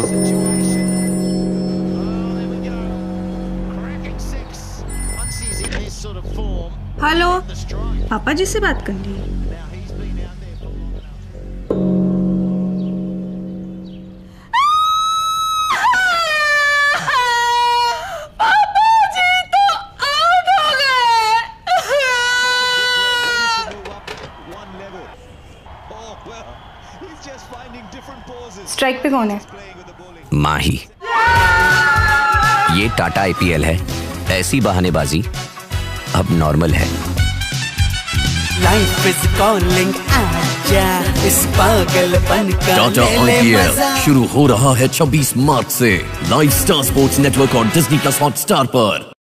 Hello, पापा जी से बात करनी है। स्ट्राइक पे कौन है? माही। ये टाटा IPL है, ऐसी बहानेबाजी अब नॉर्मल है। लाइफ इज कॉलिंग, आजा इस पागलपन का टाटा IPL शुरू हो रहा है 26 मार्च से लाइव स्टार स्पोर्ट्स नेटवर्क और डिज्नी+ हॉटस्टार पर।